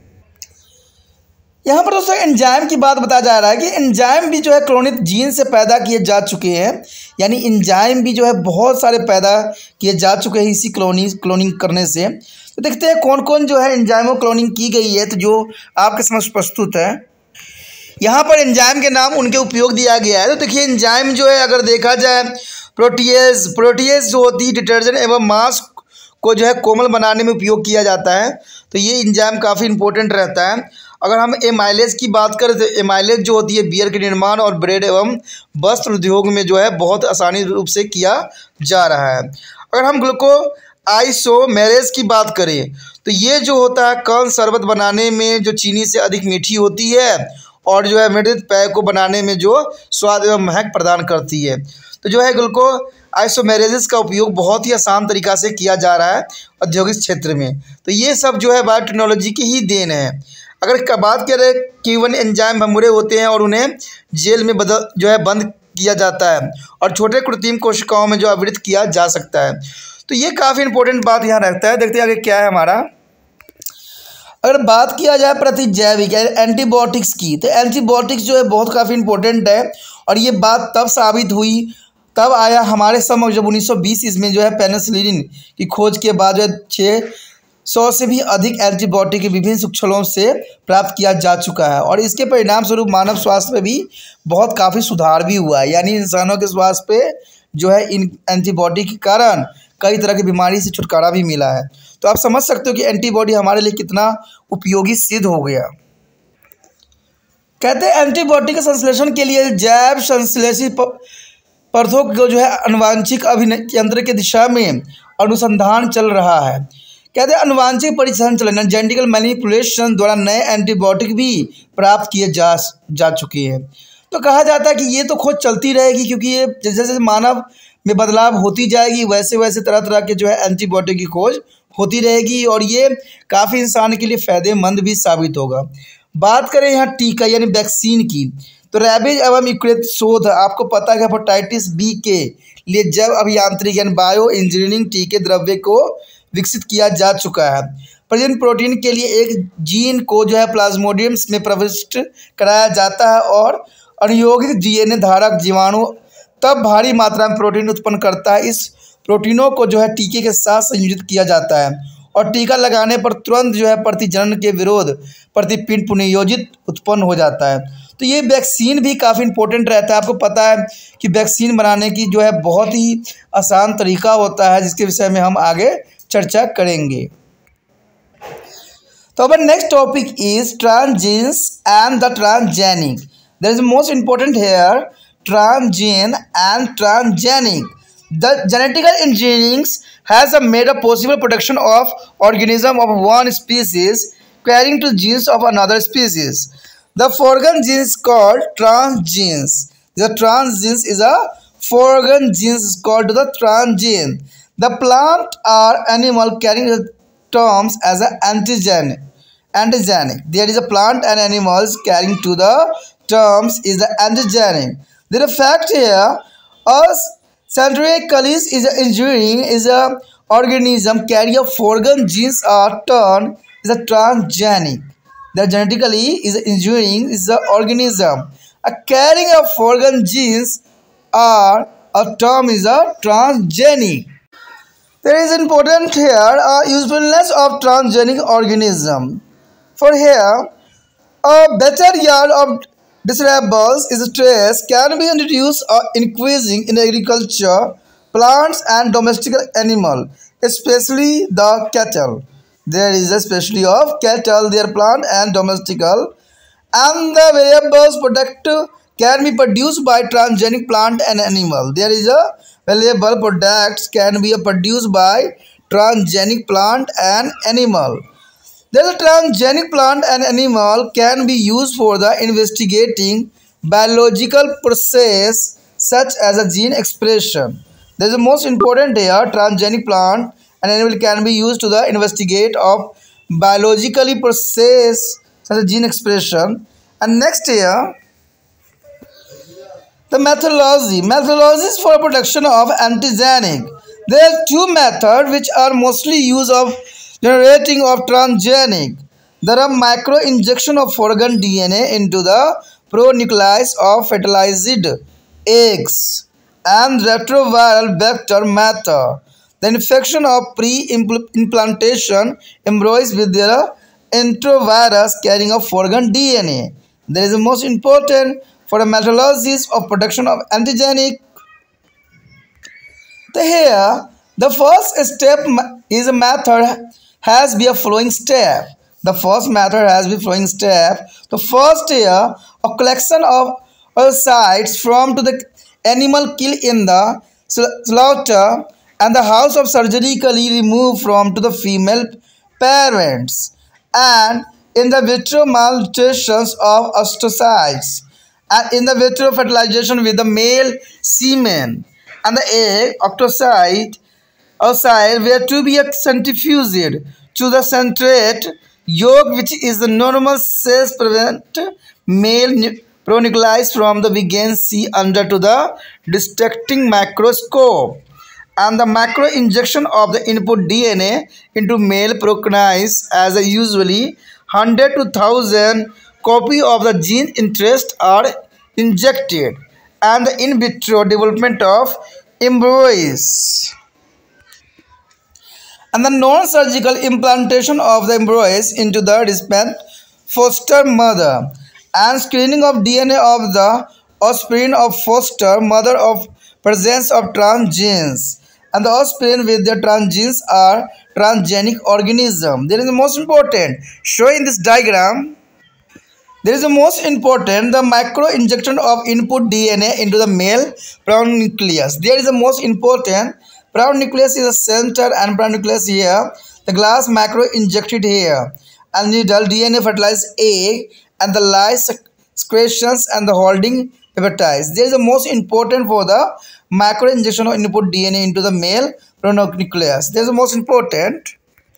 यहाँ पर दोस्तों एंजाइम की बात बताया जा रहा है कि एंजाइम भी जो है क्लोनित जीन से पैदा किए जा चुके हैं, यानी एंजाइम भी जो है बहुत सारे पैदा किए जा चुके हैं इसी क्लोनिंग क्लोनिंग करने से। तो देखते हैं कौन कौन जो है एंजाइमो क्लोनिंग की गई है, तो जो आपके समझ प्रस्तुत है। यहाँ पर एंजाइम के नाम, उनके उपयोग दिया गया है। तो देखिए एंजाइम जो है अगर देखा जाए प्रोटीएज प्रोटीएज जो होती है डिटर्जेंट एवं मांस को जो है कोमल बनाने में उपयोग किया जाता है, तो ये एंजाइम काफ़ी इंपॉर्टेंट रहता है। अगर हम एमाइलेज की बात करें तो एमाइलेज जो होती है बियर के निर्माण और ब्रेड एवं वस्त्र उद्योग में जो है बहुत आसानी रूप से किया जा रहा है। अगर हम ग्लूको आइसोमेरेज की बात करें तो ये जो होता है कर्ण शरबत बनाने में जो चीनी से अधिक मीठी होती है और जो है मृदित पेय को बनाने में जो स्वाद एवं महक प्रदान करती है। तो जो है ग्लूको आइसोमेरेजेस का उपयोग बहुत ही आसान तरीक़ा से किया जा रहा है औद्योगिक क्षेत्र में। तो ये सब जो है बायोटेक्नोलॉजी की ही देन है। अगर इसका बात करें कि वन एंजाइम भंगुरे होते हैं और उन्हें जेल में बदल जो है बंद किया जाता है और छोटे कृत्रिम कोशिकाओं में जो आवृत किया जा सकता है, तो ये काफ़ी इंपॉर्टेंट बात यहाँ रखता है। देखते हैं आगे क्या है हमारा। अगर बात किया जाए प्रतिजैविक एंटीबायोटिक्स की, तो एंटीबायोटिक्स जो है बहुत काफ़ी इंपॉर्टेंट है और ये बात तब साबित हुई तब आया हमारे समझ जब उन्नीस सौ बीस इसमें जो है पेनिसिलिन की खोज के बाद जो है छः सौ से भी अधिक एंटीबायोटिक विभिन्न सूक्ष्मों से प्राप्त किया जा चुका है और इसके परिणाम स्वरूप मानव स्वास्थ्य में भी बहुत काफ़ी सुधार भी हुआ है। यानी इंसानों के स्वास्थ्य पे जो है इन एंटीबायोटिक के कारण कई तरह की बीमारी से छुटकारा भी मिला है। तो आप समझ सकते हो कि एंटीबॉडी हमारे लिए कितना उपयोगी सिद्ध हो गया। कहते हैं एंटीबायोटिक के संश्लेषण के लिए जैव संश्लेषी पदार्थों को जो है आनुवांशिक अभियंत्रण की दिशा में अनुसंधान चल रहा है। कहते हैं आनुवांशिक परिसंचलन जेनेटिकल मैनिपुलेशन द्वारा नए एंटीबायोटिक भी प्राप्त किए जा जा चुके हैं। तो कहा जाता है कि ये तो खोज चलती रहेगी, क्योंकि ये जैसे जैसे मानव में बदलाव होती जाएगी वैसे वैसे तरह तरह के जो है एंटीबायोटिक की खोज होती रहेगी और ये काफ़ी इंसान के लिए फ़ायदेमंद भी साबित होगा। बात करें यहाँ टीका यानी वैक्सीन की, तो रैबीज एवं यूक्रेट शोध, आपको पता है हेपेटाइटिस बी के लिए जैव अभियांत्रिकी यानी बायो इंजीनियरिंग टीके द्रव्य को विकसित किया जा चुका है। प्रजनन प्रोटीन के लिए एक जीन को जो है प्लाज्मोडियम में प्रविष्ट कराया जाता है और अनुयोगित डीएनए धारक जीवाणु तब भारी मात्रा में प्रोटीन उत्पन्न करता है। इस प्रोटीनों को जो है टीके के साथ संयोजित किया जाता है और टीका लगाने पर तुरंत जो है प्रतिजनन के विरोध प्रतिपिंड पुनर्योजित उत्पन्न हो जाता है। तो ये वैक्सीन भी काफ़ी इंपॉर्टेंट रहता है। आपको पता है कि वैक्सीन बनाने की जो है बहुत ही आसान तरीका होता है, जिसके विषय में हम आगे चर्चा करेंगे। तो अब next topic is transgenes and the transgenic. There is most important here transgene and transgenic. The genetical engineering has made a possible production of organism of one species carrying to genes of another species. The foreign gene is called transgenes. The transgenes is a foreign gene is called the transgene. The plant or animal carrying the terms as an antigen. Antigenic. There is a plant and animals carrying to the terms is the antigenic. The fact here, a centricallis is a engineering is a organism carry a foreign genes are turned is a transgenic. The genetically is a engineering is a organism a carrying a foreign genes are a term is a transgenic. There is important here a usefulness of transgenic organism. For here, a better yard of desirables is stress can be introduced or increasing in agriculture, plants and domestic animal, especially the cattle. There is especially of cattle, their plant and domestical, and the variables product can be produced by transgenic plant and animal. There is a valuable products can be produced by transgenic plant and animal. There is a transgenic plant and animal can be used for the investigating biological process such as a gene expression. There is the most important here transgenic plant and animal can be used to the investigate of biologically process such as gene expression. And next here the methodology. Methodologies for production of antigenic. There are two methods which are mostly used of generating of transgenic. There are micro injection of foreign D N A into the pronucleus of fertilized eggs and retroviral vector method. The infection of pre-implantation embryos with their enterovirus carrying a foreign D N A. There is the most important for the methodologies of production of antigenic. The here the first step is a method has be a flowing step. The first method has be flowing step. The first here a collection of oocytes from to the animal kill in the slaughter and the house of surgically removed from to the female parents and in the vitro malnutritions of oocytes and in the vitro fertilization with the male semen and the egg octocyte oocyte were to be centrifuged to the centrate yolk which is the normal cells prevent male pronucleus from the begin see under to the dissecting microscope and the macro injection of the input D N A into male pronucleus as a usually one hundred to one thousand copy of the gene interest are injected and the in vitro development of embryos and the non-surgical implantation of the embryos into the recipient foster mother and screening of D N A of the offspring of foster mother of presence of transgenes and the offspring with the transgenes are transgenic organism. There is the most important show in this diagram. There is the most important the micro injection of input D N A into the male pronucleus. There is the most important pronucleus is the center and pronucleus here. The glass macro injected here and needle D N A fertilized egg and the lice secretions and the holding peptides. There is the most important for the macro injection of input D N A into the male pronucleus. There is the most important.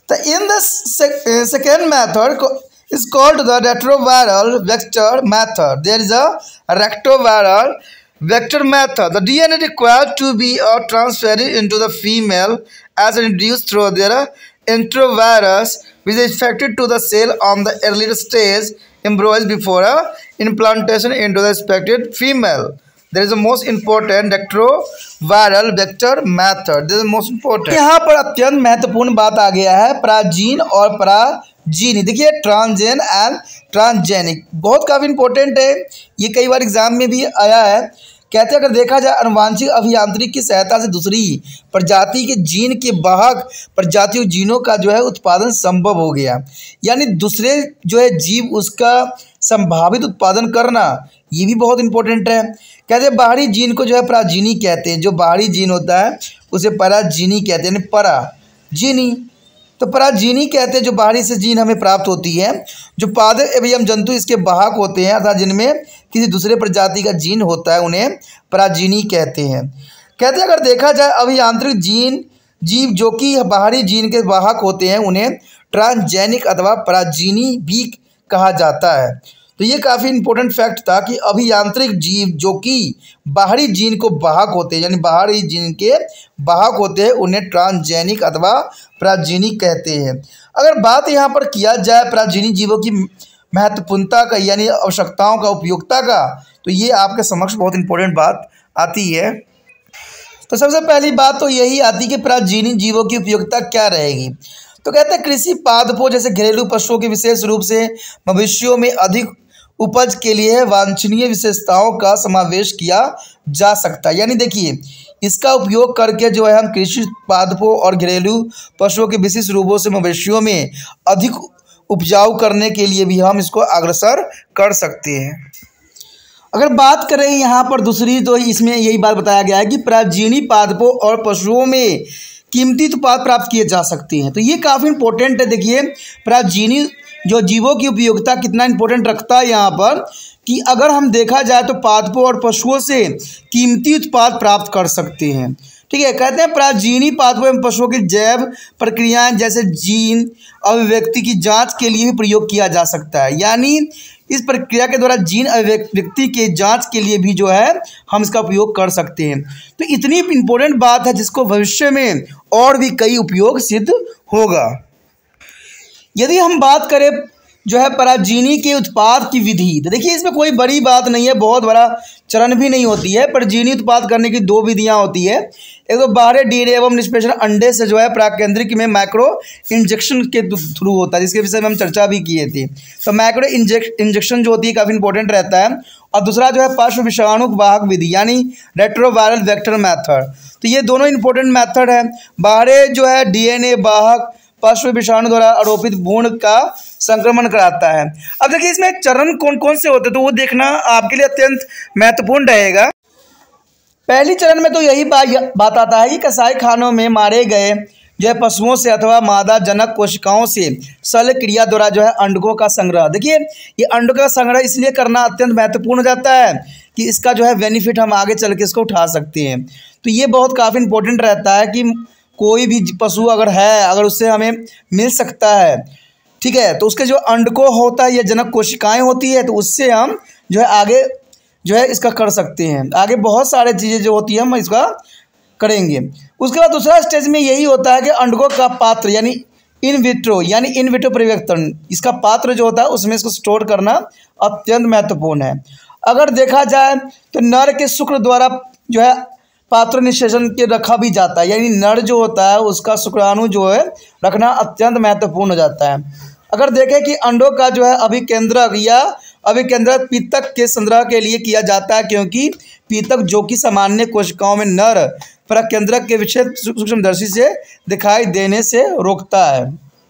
तो in the second method is called the retroviral vector method. There is a retroviral vector method. The D N A required to be uh, transferred into the female as introduced through their enterovirus, which is infected to the cell on the earlier stage embryos before uh, implantation into the expected female. There is the most important retroviral vector method. This is the most important. यहाँ पर अत्यंत महत्वपूर्ण बात आ गया है प्राजीन और पराजीनी। देखिए ट्रांसजेन and transgenic बहुत काफ़ी इंपॉर्टेंट है, ये कई बार एग्जाम में भी आया है। कहते हैं अगर देखा जाए आनुवांशिक अभियांत्रिकी की सहायता से दूसरी प्रजाति के जीन के वाहक प्रजातियों जीनों का जो है उत्पादन संभव हो गया, यानी दूसरे जो है जीव उसका संभावित उत्पादन करना, ये भी बहुत इंपॉर्टेंट है। कहते हैं बाहरी जीन को जो है पराजीनी कहते हैं, जो बाहरी जीन होता है उसे पराजीनी कहते हैं, यानी पराजीनी। तो पराजीनी कहते हैं जो बाहरी से जीन हमें प्राप्त होती है, जो पादप एवं जंतु इसके वाहक होते हैं अर्थात जिनमें किसी दूसरे प्रजाति का जीन होता है उन्हें पराजीनी कहते हैं। कहते हैं अगर देखा जाए अभियांत्रिक जीन जीव जो कि बाहरी जीन के वाहक होते हैं उन्हें ट्रांसजेनिक अथवा पराजीनी भी कहा जाता है। तो ये काफ़ी इंपॉर्टेंट फैक्ट था कि अभियांत्रिक जीव जो कि बाहरी जीन को वाहक होते हैं, यानी बाहरी जीन के वाहक होते हैं, उन्हें ट्रांसजेनिक अथवा पराजीनी कहते हैं। अगर बात यहाँ पर किया जाए पराजीनी जीवों की महत्वपूर्णता का यानी आवश्यकताओं का उपयोगिता का, तो ये आपके समक्ष बहुत इंपॉर्टेंट बात आती है। तो सबसे पहली बात तो यही आती है कि पराजीनी जीवों की उपयोगिता क्या रहेगी। तो कहते हैं कृषि पादपों जैसे घरेलू पशुओं के विशेष रूप से मवेशियों में अधिक उपज के लिए वांछनीय विशेषताओं का समावेश किया जा सकता है। यानी देखिए इसका उपयोग करके जो है हम कृषि पादपों और घरेलू पशुओं के विशेष रूपों से मवेशियों में अधिक उपजाऊ करने के लिए भी हम इसको अग्रसर कर सकते हैं। अगर बात करें यहाँ पर दूसरी, तो इसमें यही बात बताया गया है कि पराजीनी पादपों और पशुओं में कीमती उत्पाद प्राप्त किए जा सकते हैं। तो ये काफ़ी इंपॉर्टेंट है। देखिए पराजीनी जो जीवों की उपयोगिता कितना इंपॉर्टेंट रखता है यहाँ पर, कि अगर हम देखा जाए तो पादपों और पशुओं से कीमती उत्पाद प्राप्त कर सकते हैं। ठीक है, कहते हैं पराजीनी पादपों एवं पशुओं की जैव प्रक्रियाएं जैसे जीन अभिव्यक्ति की जांच के लिए भी प्रयोग किया जा सकता है। यानी इस प्रक्रिया के द्वारा जीन अभिव्यक्ति के जांच के लिए भी जो है हम इसका उपयोग कर सकते हैं। तो इतनी इंपॉर्टेंट बात है जिसको भविष्य में और भी कई उपयोग सिद्ध होगा। यदि हम बात करें जो है पराजीनी के उत्पाद की विधि, तो देखिए इसमें कोई बड़ी बात नहीं है, बहुत बड़ा चरण भी नहीं होती है। पराजीनी उत्पाद करने की दो विधियां होती है। एक तो बाहरी डीएनए एवं निष्पेषण अंडे से जो है प्राकेंद्रिक में माइक्रो इंजेक्शन के थ्रू होता है, जिसके विषय में हम चर्चा भी किए थे। तो माइक्रो इंजेक्ट इंजेक्शन जो होती है काफ़ी इंपॉर्टेंट रहता है। और दूसरा जो है पशु विषाणु वाहक विधि यानी रेट्रोवायरल वेक्टर मैथड। तो ये दोनों इंपॉर्टेंट मैथड है। बाहरी जो है डीएनए वाहक पशु विषाणु द्वारा आरोपित भ्रूण का संक्रमण कराता है। अब देखिए इसमें चरण कौन कौन से होते हैं, तो वो देखना आपके लिए अत्यंत महत्वपूर्ण रहेगा। पहली चरण में तो यही बात बात आता है कि कसाई खानों में मारे गए जो है पशुओं से अथवा मादा जनक कोशिकाओं से शल्य क्रिया द्वारा जो है अंडकों का संग्रह। देखिए ये अंडों का संग्रह इसलिए करना अत्यंत महत्वपूर्ण हो जाता है कि इसका जो है बेनिफिट हम आगे चल के इसको उठा सकते हैं। तो ये बहुत काफ़ी इंपॉर्टेंट रहता है कि कोई भी पशु अगर है, अगर उससे हमें मिल सकता है, ठीक है, तो उसके जो अंडकों होता है या जनक कोशिकाएं होती है, तो उससे हम जो है आगे जो है इसका कर सकते हैं। आगे बहुत सारे चीज़ें जो होती है हम इसका करेंगे। उसके बाद दूसरा स्टेज में यही होता है कि अंडकों का पात्र यानी इन विट्रो यानी इन विट्रो परिवर्तन, इसका पात्र जो होता है उसमें इसको स्टोर करना अत्यंत महत्वपूर्ण है। अगर देखा जाए तो नर के शुक्र द्वारा जो है पात्र निषेचन के रखा भी जाता है, यानी नर जो होता है उसका शुक्राणु जो है रखना अत्यंत महत्वपूर्ण हो जाता है। अगर देखें कि अंडों का जो है अभिकेंद्रक या अभिकेंद्रक पीतक के संग्रह के लिए किया जाता है, क्योंकि पीतक जो कि सामान्य कोशिकाओं में नर प्रकेंद्रक के विक्षेप सूक्ष्मदर्शी से दिखाई देने से रोकता है।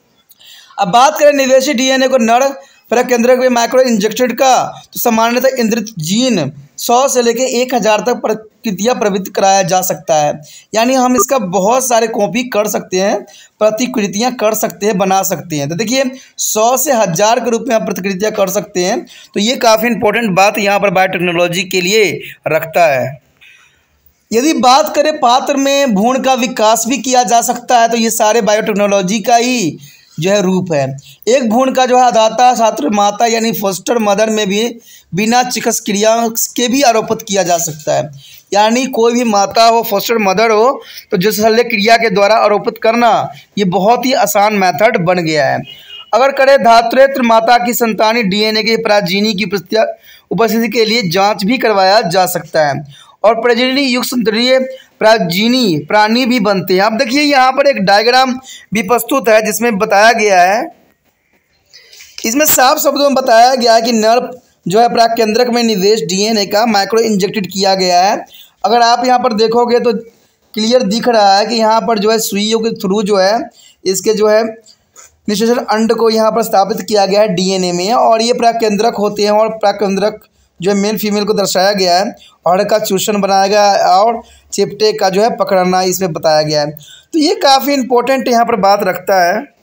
अब बात करें निवेशी डीएनए को नर प्रकेंद्रक में माइक्रो इंजेक्टेड का, तो सामान्यतः इंद्रित जीन सौ से लेकर एक हज़ार तक प्रतिकृतियाँ प्रवृत्त कराया जा सकता है। यानी हम इसका बहुत सारे कॉपी कर सकते हैं, प्रतिकृतियाँ कर सकते हैं, बना सकते हैं। तो देखिए सौ से हज़ार के रूप में आप प्रतिकृतियाँ कर सकते हैं। तो ये काफ़ी इंपॉर्टेंट बात यहाँ पर बायोटेक्नोलॉजी के लिए रखता है। यदि बात करें पात्र में भ्रूण का विकास भी किया जा सकता है तो ये सारे बायोटेक्नोलॉजी का ही जो है रूप है। एक भ्रूण का जो है दाता छात्र माता यानी फोस्टर मदर में भी बिना चिकित्सक क्रिया के भी आरोपित किया जा सकता है। यानी कोई भी माता हो, फोस्टर मदर हो, तो जो शल्य क्रिया के द्वारा आरोपित करना ये बहुत ही आसान मेथड बन गया है। अगर करें धात्रेत्र माता की संतानी डीएनए के प्राजीनी की उपस्थिति के लिए जांच भी करवाया जा सकता है और प्रजननी युक्त संतरीय प्राजीनी प्राणी भी बनते हैं। अब देखिए यहाँ पर एक डायग्राम भी प्रस्तुत है जिसमें बताया गया है, इसमें साफ शब्दों में बताया गया है कि नर जो है प्राकेंद्रक में निवेश डीएनए का माइक्रो इंजेक्टेड किया गया है। अगर आप यहाँ पर देखोगे तो क्लियर दिख रहा है कि यहाँ पर जो है सुइयों के थ्रू जो है इसके जो है निषेचन अंड को यहाँ पर स्थापित किया गया है डीएनए में, और ये प्राकेंद्रक होते हैं और प्राकेंद्रक जो है मेल फीमेल को दर्शाया गया है, और का चूषण बनाया गया है और चिपटे का जो है पकड़ना इसमें बताया गया है। तो ये काफ़ी इंपॉर्टेंट यहाँ पर बात रखता है।